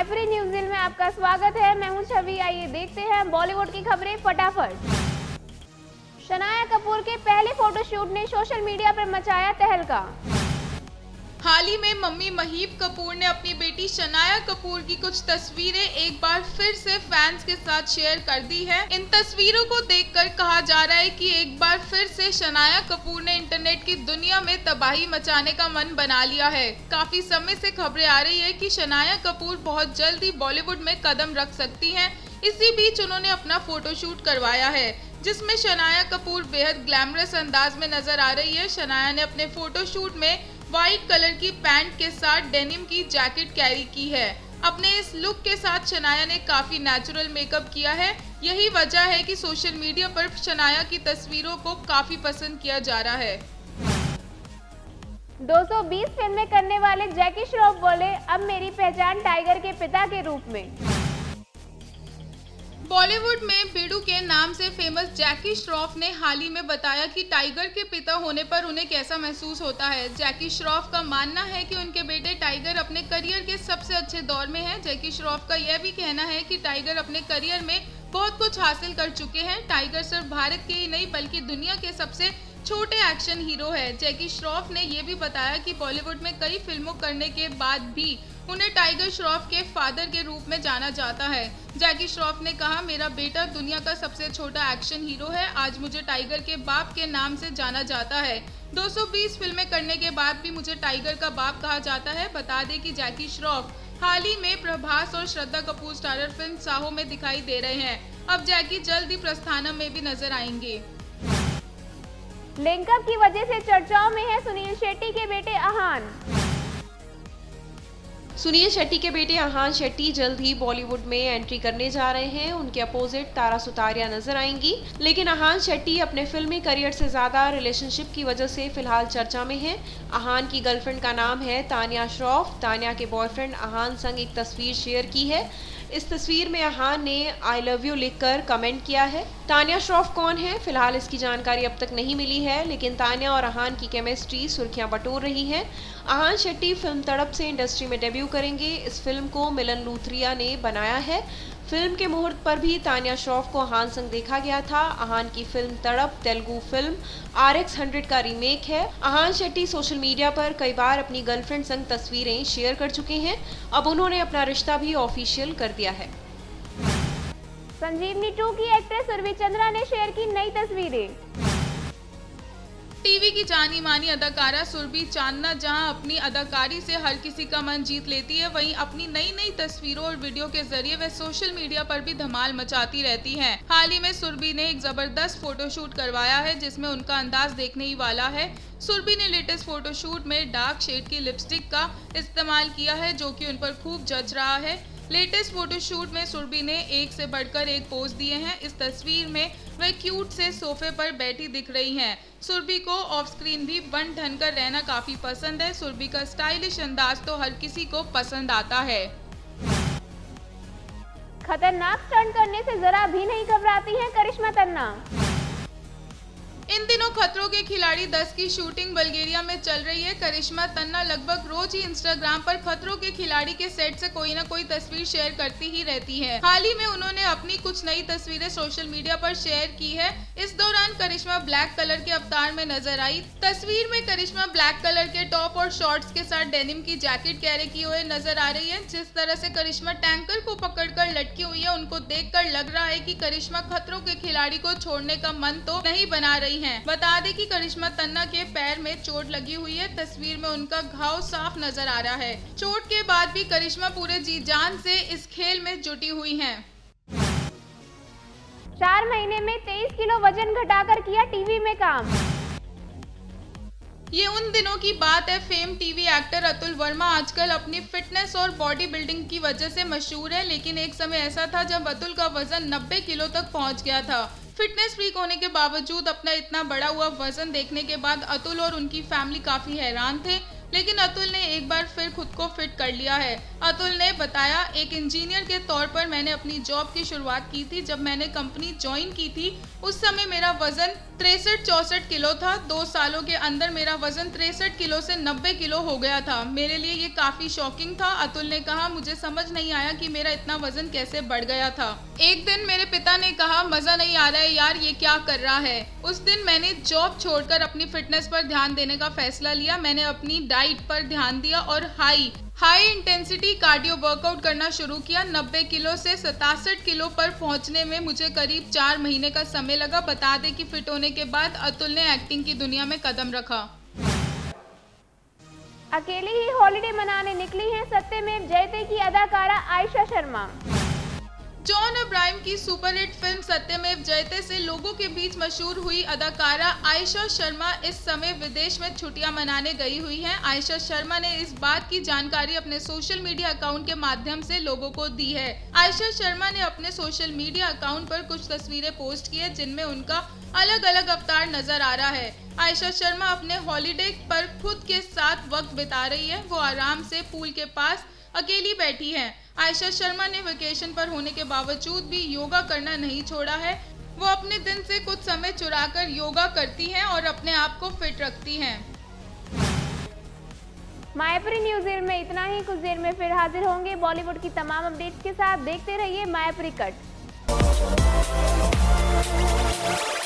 Mayapuri news में आपका स्वागत है। मैं हूं छवि। आइए देखते हैं बॉलीवुड की खबरें फटाफट। शनाया कपूर के पहले फोटोशूट ने सोशल मीडिया पर मचाया तहलका। हाल ही में मम्मी महीप कपूर ने अपनी बेटी शनाया कपूर की कुछ तस्वीरें एक बार फिर से फैंस के साथ शेयर कर दी है। इन तस्वीरों को देखकर कहा जा रहा है कि एक बार फिर से शनाया कपूर ने इंटरनेट की दुनिया में तबाही मचाने का मन बना लिया है। काफी समय से खबरें आ रही है कि शनाया कपूर बहुत जल्द ही बॉलीवुड में कदम रख सकती हैं। इसी बीच उन्होंने अपना फोटोशूट करवाया है, जिसमें शनाया कपूर बेहद ग्लैमरस अंदाज में नजर आ रही है। शनाया ने अपने फोटोशूट में व्हाइट कलर की पैंट के साथ डेनिम की जैकेट कैरी की है। अपने इस लुक के साथ शनाया ने काफी नेचुरल मेकअप किया है। यही वजह है कि सोशल मीडिया पर शनाया की तस्वीरों को काफी पसंद किया जा रहा है। 220 फिल्में करने वाले जैकी श्रॉफ बोले, अब मेरी पहचान टाइगर के पिता के रूप में। बॉलीवुड में बिडू के नाम से फेमस जैकी श्रॉफ ने हाल ही में बताया कि टाइगर के पिता होने पर उन्हें कैसा महसूस होता है। जैकी श्रॉफ का मानना है कि उनके बेटे टाइगर अपने करियर के सबसे अच्छे दौर में है। जैकी श्रॉफ का यह भी कहना है कि टाइगर अपने करियर में बहुत कुछ हासिल कर चुके हैं। टाइगर सिर्फ भारत के ही नहीं बल्कि दुनिया के सबसे छोटे एक्शन हीरो है। जैकी श्रॉफ ने यह भी बताया कि बॉलीवुड में कई फिल्मों करने के बाद भी उन्हें टाइगर श्रॉफ के फादर के रूप में जाना जाता है। जैकी श्रॉफ ने कहा, मेरा बेटा दुनिया का सबसे छोटा एक्शन हीरो है। आज मुझे टाइगर के बाप के नाम से जाना जाता है। 220 फिल्में करने के बाद भी मुझे टाइगर का बाप कहा जाता है। बता दें कि जैकी श्रॉफ हाल ही में प्रभास और श्रद्धा कपूर स्टारर फिल्म साहो में दिखाई दे रहे हैं। अब जैकी जल्द ही प्रस्थानम में भी नजर आएंगे। लिंकअप की वजह से चर्चाओं में है सुनील शेट्टी के बेटे अहान। सुनील शेट्टी के बेटे अहान शेट्टी जल्द ही बॉलीवुड में एंट्री करने जा रहे हैं। उनके अपोजिट तारा सुतारिया नजर आएंगी, लेकिन अहान शेट्टी अपने फिल्मी करियर से ज्यादा रिलेशनशिप की वजह से फिलहाल चर्चा में हैं। अहान की गर्लफ्रेंड का नाम है तानिया श्रॉफ। तानिया के बॉयफ्रेंड अहान संग एक तस्वीर शेयर की है। इस तस्वीर में अहान ने आई लव यू लिखकर कमेंट किया है। तानिया श्रॉफ कौन है, फिलहाल इसकी जानकारी अब तक नहीं मिली है, लेकिन तानिया और अहान की केमिस्ट्री सुर्खियां बटोर रही है। अहान शेट्टी फिल्म तड़प से इंडस्ट्री में डेब्यू करेंगे। इस फिल्म को मिलन लूथरिया ने बनाया है। फिल्म के मुहूर्त पर भी तानिया श्रॉफ को अहान संग देखा गया था। अहान की फिल्म तड़प तेलुगु फिल्म RX 100 का रीमेक है। अहान शेट्टी सोशल मीडिया पर कई बार अपनी गर्लफ्रेंड संग तस्वीरें शेयर कर चुके हैं। अब उन्होंने अपना रिश्ता भी ऑफिशियल कर दिया है। संजीवनी 2 की एक्ट्रेस उर्वी चंद्रा ने शेयर की नई तस्वीरें। टीवी की जानी मानी अदाकारा सुरभि चांदना जहां अपनी अदाकारी से हर किसी का मन जीत लेती है, वहीं अपनी नई नई तस्वीरों और वीडियो के जरिए वह सोशल मीडिया पर भी धमाल मचाती रहती हैं। हाल ही में सुरभि ने एक जबरदस्त फोटोशूट करवाया है, जिसमें उनका अंदाज देखने ही वाला है। सुरभि ने लेटेस्ट फोटोशूट में डार्क शेड की लिपस्टिक का इस्तेमाल किया है, जो कि उन पर खूब जच रहा है। लेटेस्ट फोटोशूट में सुरभि ने एक से बढ़कर एक पोज दिए हैं। इस तस्वीर में वह क्यूट से सोफे पर बैठी दिख रही हैं। सुरभि को ऑफ स्क्रीन भी बन ठन कर रहना काफी पसंद है। सुरभि का स्टाइलिश अंदाज तो हर किसी को पसंद आता है। खतरनाक स्टंट करने से जरा भी नहीं घबराती हैं करिश्मा तन्ना। इन दिनों खतरों के खिलाड़ी 10 की शूटिंग बल्गेरिया में चल रही है। करिश्मा तन्ना लगभग रोज ही इंस्टाग्राम पर खतरों के खिलाड़ी के सेट से कोई न कोई तस्वीर शेयर करती ही रहती है। हाल ही में उन्होंने अपनी कुछ नई तस्वीरें सोशल मीडिया पर शेयर की है। इस दौरान करिश्मा ब्लैक कलर के अवतार में नजर आई। तस्वीर में करिश्मा ब्लैक कलर के टॉप और शॉर्ट्स के साथ डेनिम की जैकेट कैरी किए हुए नजर आ रही है। जिस तरह से करिश्मा टैंकर को पकड़कर लटकी हुई है, उनको देखकर लग रहा है कि करिश्मा खतरों के खिलाड़ी को छोड़ने का मन तो नहीं बना रही हैं। बता दें कि करिश्मा तन्ना के पैर में चोट लगी हुई है। तस्वीर में उनका घाव साफ नजर आ रहा है। चोट के बाद भी करिश्मा पूरे जी जान से इस खेल में जुटी हुई हैं। 4 महीने में 23 किलो वजन घटाकर किया टीवी में काम। ये उन दिनों की बात है। Fame TV actor Atul Verma आजकल अपनी फिटनेस और बॉडी बिल्डिंग की वजह से मशहूर है, लेकिन एक समय ऐसा था जब अतुल का वजन 90 किलो तक पहुंच गया था। फिटनेस फ्रीक होने के बावजूद अपना इतना बढ़ा हुआ वजन देखने के बाद अतुल और उनकी फैमिली काफी हैरान थे, लेकिन अतुल ने एक बार फिर खुद को फिट कर लिया है। अतुल ने बताया, एक इंजीनियर के तौर पर मैंने अपनी जॉब की शुरुआत की थी। जब मैंने कंपनी ज्वाइन की थी उस समय मेरा वजन 63-64 किलो था। 2 सालों के अंदर मेरा वजन 63 किलो से 90 किलो हो गया था। मेरे लिए ये काफी शॉकिंग था। अतुल ने कहा, मुझे समझ नहीं आया कि मेरा इतना वजन कैसे बढ़ गया था। एक दिन मेरे पिता ने कहा, मजा नहीं आ रहा है यार, ये क्या कर रहा है। उस दिन मैंने जॉब छोड़कर अपनी फिटनेस पर ध्यान देने का फैसला लिया। मैंने अपनी डाइट पर ध्यान दिया और हाई इंटेंसिटी कार्डियो वर्कआउट करना शुरू किया। 90 किलो से 67 किलो पर पहुंचने में मुझे करीब 4 महीने का समय लगा। बता दें कि फिट होने के बाद अतुल ने एक्टिंग की दुनिया में कदम रखा। अकेली ही हॉलिडे मनाने निकली हैं सत्यमेव जयते की अदाकारा आयशा शर्मा। जॉन अब्राहम की सुपरहिट फिल्म सत्यमेव जयते से लोगों के बीच मशहूर हुई अदाकारा आयशा शर्मा इस समय विदेश में छुट्टियां मनाने गई हुई हैं। आयशा शर्मा ने इस बात की जानकारी अपने सोशल मीडिया अकाउंट के माध्यम से लोगों को दी है। आयशा शर्मा ने अपने सोशल मीडिया अकाउंट पर कुछ तस्वीरें पोस्ट की है, जिनमें उनका अलग अलग अवतार नजर आ रहा है। आयशा शर्मा अपने हॉलिडे पर खुद के साथ वक्त बिता रही है। वो आराम से पूल के पास अकेली बैठी हैं। आयशा शर्मा ने वेकेशन पर होने के बावजूद भी योगा करना नहीं छोड़ा है। वो अपने दिन से कुछ समय चुराकर योगा करती हैं और अपने आप को फिट रखती हैं। मायापुरी न्यूज़ में इतना ही। कुछ देर में फिर हाजिर होंगे बॉलीवुड की तमाम अपडेट्स के साथ। देखते रहिए मायापुरी कट।